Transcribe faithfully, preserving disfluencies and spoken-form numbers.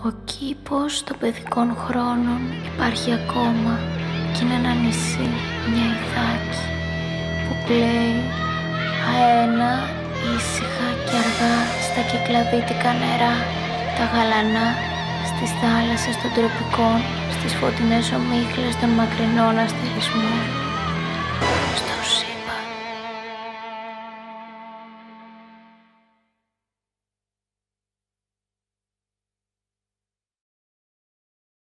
Ο κήπος των παιδικών χρόνων υπάρχει ακόμα κι είναι ένα νησί, μια Ηθάκη που κλαίει αένα, ήσυχα και αργά στα κυκλαδίτικα νερά, τα γαλανά στις θάλασσες των τροπικών, στις φωτεινές ομίχλες των μακρινών αστερισμών.